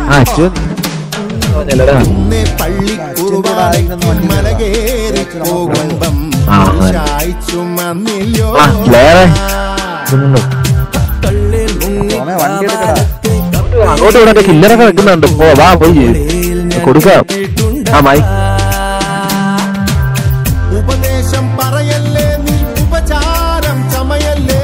അങ്ങോട്ട് ഇവിടെ കില്ലറൊക്കെ വെക്കുന്നുണ്ട്. വാ പോയി കൊടുക്കാം. ഉപദേശം പറയല്ലേ നീ ഉപചാരം ചമയല്ലേ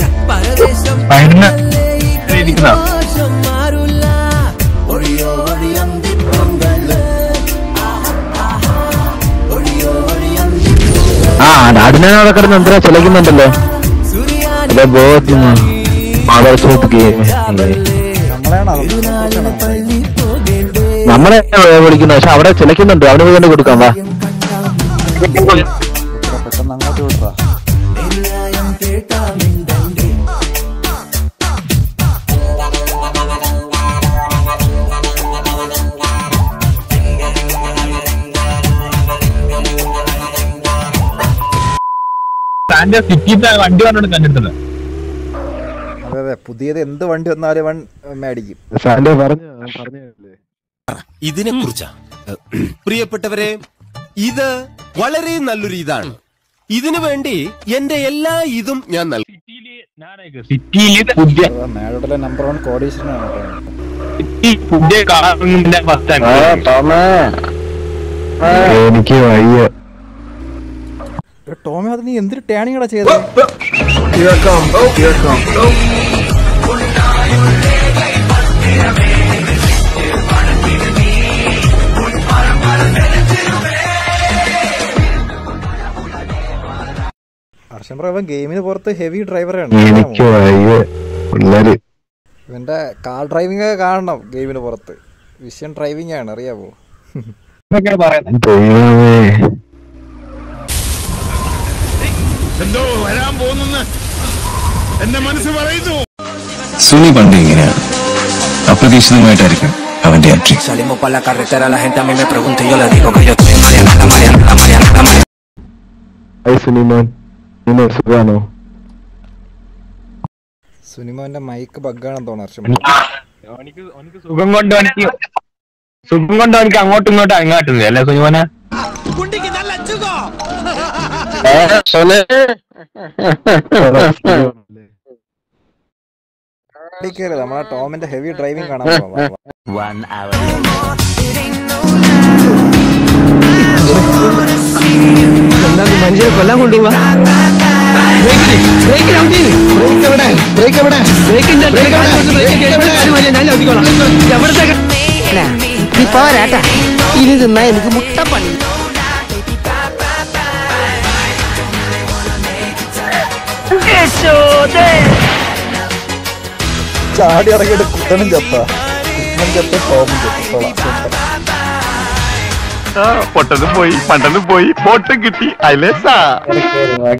നാടിനെ അവിടെ കിടന്ന് എന്തിനാ ചിലക്കുന്നുണ്ടല്ലോ. നമ്മളെ വിളിക്കുന്നു, പക്ഷെ അവിടെ ചിലക്കുന്നുണ്ട്. അവന് പോയി തന്നെ കൊടുക്കാം. വാ പെട്ടെന്ന് അങ്ങോട്ട് വിട്ടാ. അതെ അതെ, പുതിയത് എന്ത് വണ്ടി വന്നാലും അവൻ മേടിക്കും. ഇതിനെ കുറിച്ചാ പ്രിയപ്പെട്ടവരെ, ഇത് വളരെ നല്ലൊരു ഇതാണ്. ഇതിനു വേണ്ടി എന്റെ എല്ലാ ഇതും ഞാൻ നൽകും. മേടത്തിലെ നമ്പർ 1 കോടീശ്വരനാണ്. എനിക്ക് വയ്യ ടോമി, അത് നീ എന്തൊരു ടേണിങ്ങാ ചെയ്തത്? ഹർഷംപ്രഭൻ ഗെയിമിന് പുറത്ത് ഹെവി ഡ്രൈവറാണ്. ഇവന്റെ കാർ ഡ്രൈവിംഗ് ഒക്കെ കാണണം ഗെയിമിന് പുറത്ത്. വിഷ്യൻ ഡ്രൈവിംഗ് ആണ്, അറിയാവോ? എന്തോ വരാൻ പോകുന്നെന്ന് എന്റെ മനസ്സ് പറയുന്നു. സുനി പണ്ട് ഇങ്ങനെയാണ്, അപ്രതീക്ഷിതമായിട്ടായിരിക്കും അവന്റെ എൻട്രി. സുനിമോന്റെ മൈക്ക് ബഗ്ഗാണെന്ന് തോന്നുന്നു. സുഖം കൊണ്ട് എനിക്ക് അങ്ങോട്ടും ഇങ്ങോട്ടും അങ്ങാട്ടുന്നത് അല്ലേ സുനിമോനെ? നമ്മളെ ടോമിന്റെ ഹെവി ഡ്രൈവിംഗ് കാണാൻ പോവാം. മനുഷ്യരെ കൊല്ലാൻ കൊണ്ടുപോവാ. പോരാട്ടാ, ഇനി തിന്നാ എനിക്ക് മുട്ടപ്പണി. ചാടി ഇറങ്ങിയിട്ട് കുട്ടനും ചത്ത, കുട്ടനും ചത്ത ടോമും ചത്തോളാം. പൊട്ടതും പോയി, പണ്ടതും പോയി, ബോട്ടും കിട്ടി. അയലേസാ